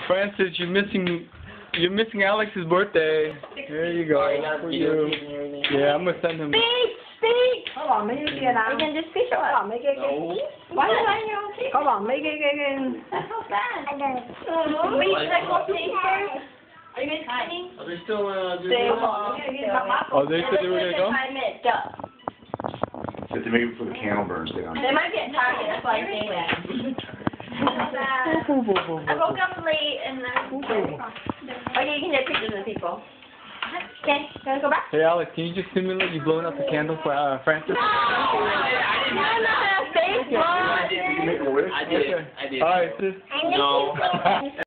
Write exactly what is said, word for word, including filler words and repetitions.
Francis, you're missing. You're missing Alex's birthday. There you go. For you. Yeah, I'm gonna send him. Speak, speak. Có bọn mấy cái kia nào? You can just speak to Có us. bọn mấy cái kia. Why are you okay? Có bọn mấy cái cái cái. That's so bad. Recycle paper. Are you guys coming? Are they still uh, doing They this? want. Oh, they said they were gonna go. Five minutes. Go. Have to make it before the candle burns down. They might get tired. That's why I say that. I woke up late and then. Okay, you can take pictures of people. Okay, wanna go back? Hey Alex, can you just simulate you blowing out the candle for uh, Francis? No, no, no, face, You make a wish? I did. I did. All right, sis. No.